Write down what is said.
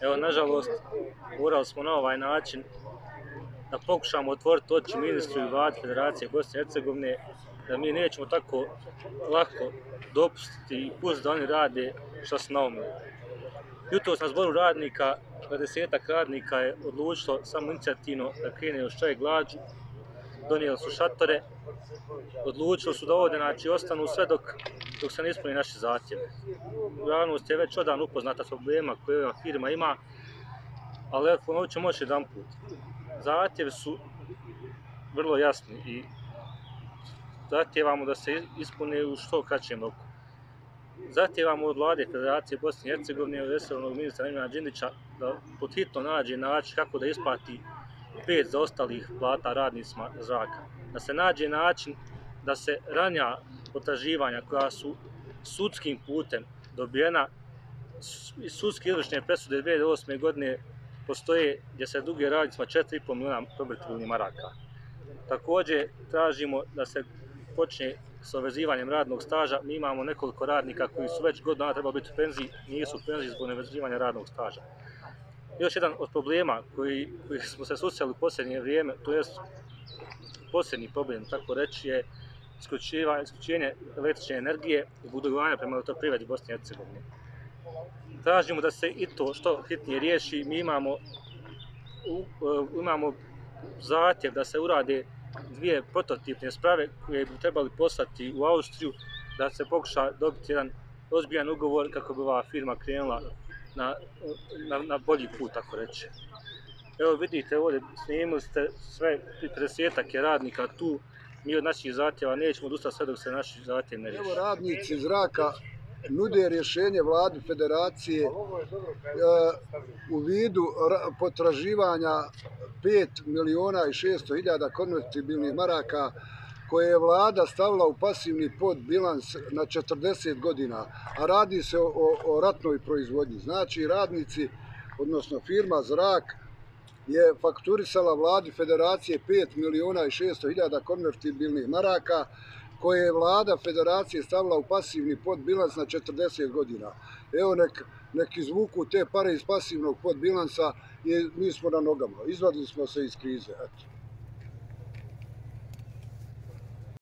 Evo, nažalost, morali smo na ovaj način da pokušamo otvoriti oči ministru i vladi Federacije Bosne i Hercegovine da mi nećemo tako lako dopustiti i pustiti da oni rade što su naumili. Jutros na zboru radnika, 20-ak radnika je odlučilo samoinicijativno da krene još štrajk glađu, donijeli su šatore, odlučili su da ovdje ostanu sve dok se ne ispuni naše zahtjeve. Javnost je već odavno upoznata s problema koje ova firma ima, ali ponovit ćemo još jedan put. Zahtjevi su vrlo jasni i zahtjevamo da se ispune u što kraćem roku. Zahtjevamo od vlade Federacije Bosne i Hercegovine i od resornog ministra Emina Đinđića da pod hitno nađe način kako da isplati 5 zaostalih plata radnicima zraka. Da se nađe način da se ranija potraživanja koja su sudskim putem dobijena i sudske izvršne presude 2008. godine postoje gdje se duge radnicima 4,5 miliona konvertibilnih maraka. Također tražimo da se počne s ovezivanjem radnog staža. Mi imamo nekoliko radnika koji su već godinu dana trebali biti u penziji, nisu u penziji zbog nevezivanja radnog staža. Još jedan od problema koji smo se susreli u posljednje vrijeme, to je posljednji problem, tako reći, je isključenje električne energije i budovanja prema Elektroprivredi Bosne i Hercegovine. Tražimo da se i to što hitnije riješi. Mi imamo zahtjev da se urade 2 prototipne sprave koje bi trebali poslati u Austriju, da se pokuša dobiti jedan ozbiljan ugovor kako bi ova firma krenula na bolji put, tako reći. Evo vidite ovdje, snimili ste sve, 50-ak je radnika tu, mi od naših zahtjeva nećemo odustati sve dok se naši zahtjevi ne riješi. Evo, radnici zraka nude rješenje vladi Federacije u vidu potraživanja 5.600.000 konvertibilnih maraka koje je vlada stavila u pasivni podbilans na 40 godina, a radi se o ratnoj proizvodnji. Znači, radnici, odnosno firma Zrak, je fakturisala vladi Federacije 5.600.000 konvertibilnih maraka koje je vlada Federacije stavila u pasivni podbilans na 40 godina. Evo, nek izvuku te pare iz pasivnog podbilansa i mi smo na nogama. Izvadili smo se iz krize. Eto.